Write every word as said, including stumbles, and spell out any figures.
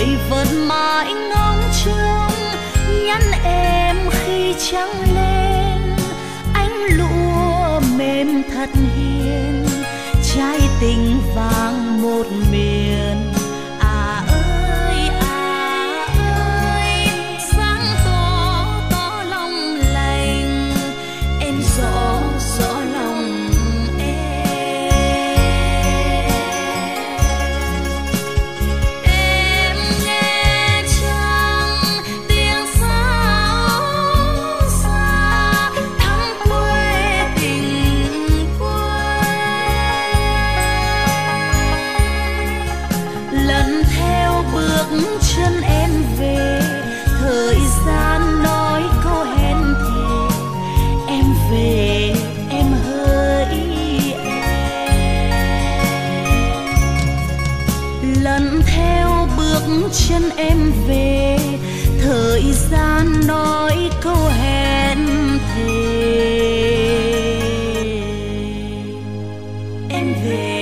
vẫn mãi ngóng trông nhắn em khi trăng lên. Ánh lụa mềm thật hiền, trái tình vàng một miền. À ơi à ơi, sáng tỏ tỏ lòng lành, em rõ rõ lòng em. Em nghe trăng tiếng sáo xa, thắm quê tình quê. Lần theo bước chân em về, thời gian nói câu hẹn thề. Em về em hỡi em. Lần theo bước chân em về, thời gian nói câu hẹn thề. Em về